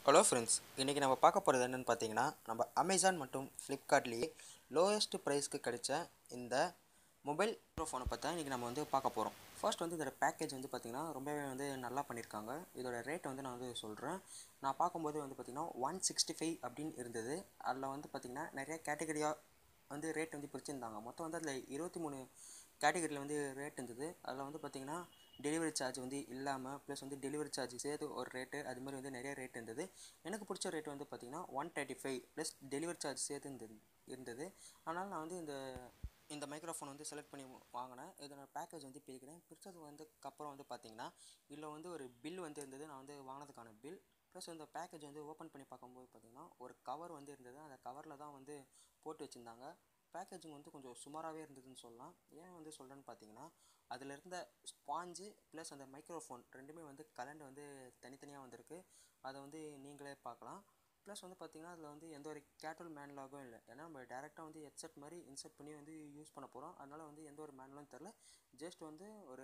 Hello friends, இன்றைக்கி நம்ம பார்க்க போகிறது என்னென்னு பார்த்தீங்கன்னா, நம்ம அமேசான் மற்றும் ஃப்ளிப்கார்ட்லேயே லோயஸ்ட் ப்ரைஸ்க்கு கிடைச்ச இந்த மொபைல் மைக்ரோஃபோனை பற்றி இன்றைக்கி நம்ம பார்க்க போகிறோம். ஃபர்ஸ்ட் இதோட பேக்கேஜ் பார்த்திங்கன்னா ரொம்பவே நல்லா பண்ணியிருக்காங்க. இதோட ரேட் நான் சொல்கிறேன். நான் பார்க்கும்போது பார்த்திங்கன்னா 165 அப்படின்னு இருந்தது. அதில் பார்த்திங்கன்னா நிறைய கேட்டகரியாக ரேட் பிரிச்சிருந்தாங்க. மொத்தம் அதில் 23 கேட்டகரியில் ரேட் இருந்தது. அதில் பார்த்திங்கன்னா டெலிவரி சார்ஜ் இல்லாமல் ப்ளஸ் டெலிவரி சார்ஜ் சேர்த்து ஒரு ரேட்டு, அது மாதிரி நிறைய ரேட் இருந்தது. எனக்கு பிடிச்ச ரேட் பார்த்திங்கன்னா 135 ப்ளஸ் டெலிவரி சார்ஜ் சேர்த்து இருந்தது. அதனால் நான் இந்த மைக்ரோஃபோன் செலக்ட் பண்ணி வாங்கினேன். இதோட பேக்கேஜ் பிரிக்கிறேன். பிரித்தது அப்புறம் பார்த்திங்கன்னா இதில் ஒரு பில் இருந்தது. நான் வாங்கினதுக்கான பில் ப்ளஸ் இந்த பேக்கேஜ் ஓப்பன் பண்ணி பார்க்கும்போது பார்த்திங்கன்னா ஒரு கவர் இருந்தது. அந்த கவரில் தான் போட்டு வச்சுருந்தாங்க. பேக்கேஜிங் கொஞ்சம் சுமாராகவே இருந்ததுன்னு சொல்லலாம். ஏன் சொல்கிறேன்னு பார்த்தீங்கன்னா, அதில் இருந்த ஸ்பாஞ்சு ப்ளஸ் அந்த மைக்ரோஃபோன் ரெண்டுமே கலண்டு தனித்தனியாக வந்திருக்கு. அதை நீங்களே பார்க்கலாம். ப்ளஸ் பார்த்தீங்கன்னா அதில் எந்த ஒரு கேட்டல் மேனுவலாகவும் இல்லை. ஏன்னா நம்ம டேரெக்டாக ஹெட்செட் மாதிரி இன்சர்ட் பண்ணி யூஸ் பண்ண போகிறோம். அதனால் எந்த ஒரு மேனுவலும் தெரில. ஜஸ்ட் ஒரு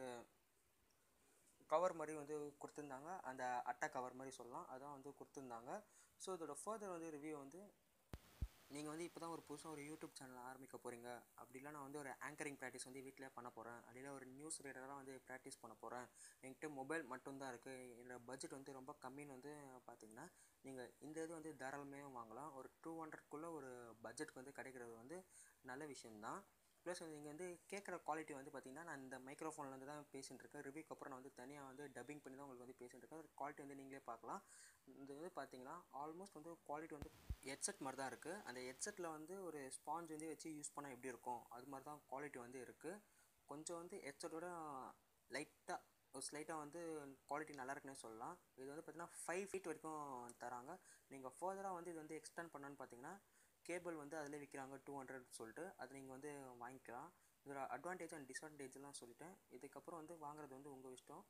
கவர் மாதிரி கொடுத்துருந்தாங்க. அந்த அட்டை கவர் மாதிரி சொல்லலாம். அதான் கொடுத்துருந்தாங்க. ஸோ இதோட ஃபர்தர் ரிவ்யூ நீங்கள் இப்போ தான் ஒரு புதுசாக ஒரு யூடியூப் சேனல் ஆரம்பிக்க போகிறீங்க, அப்படி இல்லை நான் ஒரு ஆங்கரிங் ப்ராக்டிஸ் வீட்டிலே பண்ண போகிறேன், அப்படின்னா ஒரு நியூஸ் ரீடராக ப்ராக்டிஸ் பண்ண போகிறேன், என்கிட்ட மொபைல் மட்டும்தான் இருக்குது, என்னோட பட்ஜெட் ரொம்ப கம்மின்னு பார்த்தீங்கன்னா நீங்கள் இந்த இது தாராளமாக வாங்கலாம். ஒரு 200க்குள்ளே ஒரு பட்ஜெட்டுக்கு கிடைக்கிறது நல்ல விஷயந்தான். ப்ளஸ் நீங்கள் கேட்குற குவாலிட்டி பார்த்தீங்கன்னா, நான் இந்த மைக்ரோஃபோன்லேருந்து தான் பேசிகிட்டு இருக்கேன். ரிவ்யூக்கு அப்புறம் நான் தனியாக டப்பிங் பண்ணி தான் உங்களுக்கு பேசிகிட்டு இருக்கேன். குவாலிட்டி நீங்களே பார்க்கலாம். இந்த பார்த்தீங்கன்னா ஆல்மோஸ்ட் குவாலிட்டி ஹெட்செட் மாதிரி தான் இருக்குது. அந்த ஹெட்செட்டில் ஒரு ஸ்பாஞ்ச் வச்சு யூஸ் பண்ணால் எப்படி இருக்கும், அது மாதிரி தான் குவாலிட்டி இருக்குது. கொஞ்சம் ஹெட்செட்டோட லைட்டாக ஒரு ஸ்லைட்டாக குவாலிட்டி நல்லா இருக்குன்னே சொல்லலாம். இது பார்த்தீங்கன்னா 5 ஃபீட் வரைக்கும் தராங்க. நீங்கள் ஃபர்தராக இது எக்ஸ்டெண்ட் பண்ணணுன்னு பார்த்தீங்கன்னா கேபிள் அதில் விற்கிறாங்க 200 சொல்லிட்டு. அதை நீங்கள் வாங்கிக்கலாம். இதோட அட்வான்டேஜ் அண்ட் டிஸ்அட்வான்டேஜ்லாம் சொல்லிட்டேன். இதுக்கப்புறம் வாங்குறது உங்கள் இஷ்டம்.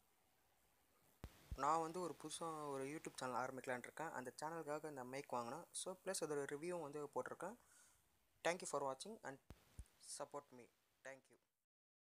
நான் ஒரு புதுசாக ஒரு யூடியூப் சேனல் ஆரம்பிக்கலான்னு இருக்கேன். அந்த சேனலுக்காக இந்த மைக் வாங்கினேன். ஸோ ப்ளஸ் அதோட ரிவ்யூவும் போட்டிருக்கேன். தேங்க்யூ ஃபார் வாட்சிங் அண்ட் சப்போர்ட் மீ. தேங்க்யூ.